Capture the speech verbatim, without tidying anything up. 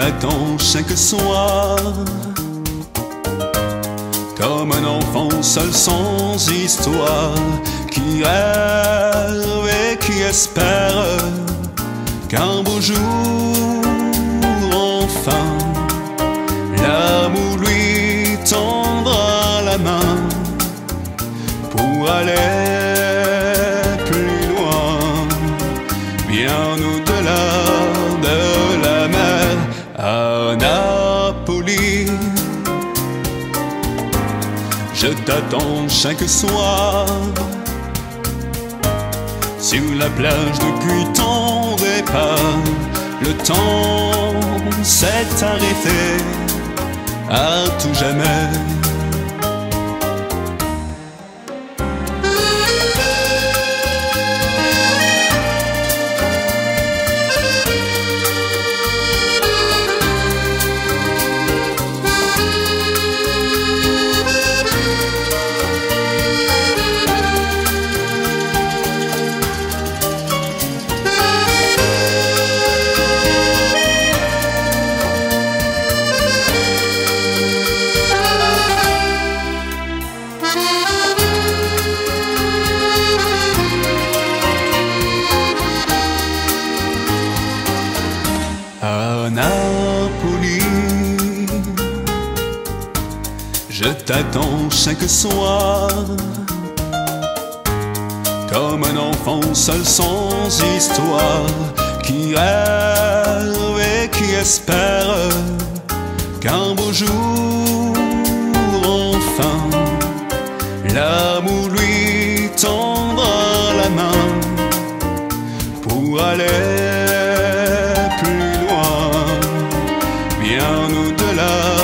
t'attends chaque soir, comme un enfant seul sans histoire, qui rêve et qui espère qu'un beau jour enfin l'amour lui tendra la main pour aller plus loin, bien au-delà de la mer. À Napoli, je t'attends chaque soir, sur la plage depuis ton départ. Le temps s'est arrêté à tout jamais. À Napoli, je t'attends chaque soir, comme un enfant seul sans histoire, qui rêve et qui espère qu'un beau jour enfin l'amour lui tendra la main pour aller bien au-delà